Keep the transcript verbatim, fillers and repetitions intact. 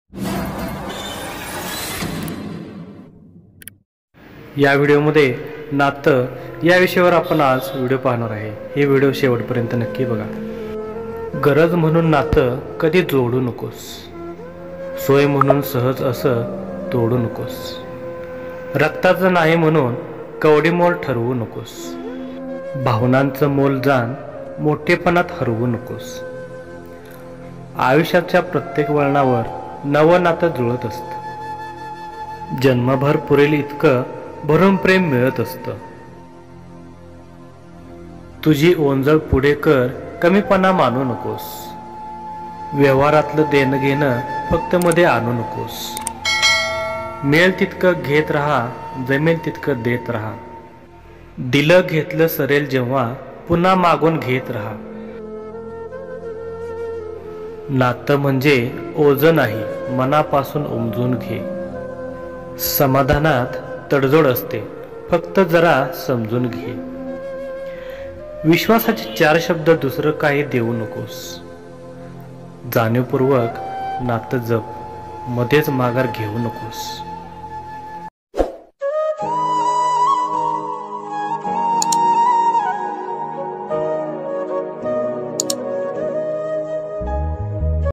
या व्हिडिओमध्ये नातं या विषयावर आपण आज व्हिडिओ पाहणार आहे। हे व्हिडिओ शेवटपर्यंत नक्की बघा। गरज म्हणून नातं कधी जोडू नकोस, सोय म्हणून सहज असं तोडू नकोस, रक्ताचं नाही म्हणून कवडीमोल ठरवू नकोस, भावनांचं मोल जाण मोठेपणात हरवू नकोस। आयुष्याच्या प्रत्येक वळणावर नवं नातं जुळत असतं, जन्मभर पुरेल इतकं भरून प्रेम मिळत असतं। तुझी ओंजळ पुढे कर, कमीपणा मानू नकोस, व्यवहारातलं देणं घेणं फक्त मध्ये आणू नकोस। मिळेल तितकं घेत राहा, जमेल तितकं देत राहा, दिलं घेतलं सरेल जेव्हा पुन्हा मागून घेत राहा। नातं म्हणजे ओझं नाही, मनापासून उमजून घे। समाधानात तडजोड असते, फक्त जरा समजून घे। विश्वासाचे चार शब्द दुसरं काही देऊ नकोस, जाणीवपूर्वक नातं जप, मध्येच माघार घेऊ नकोस।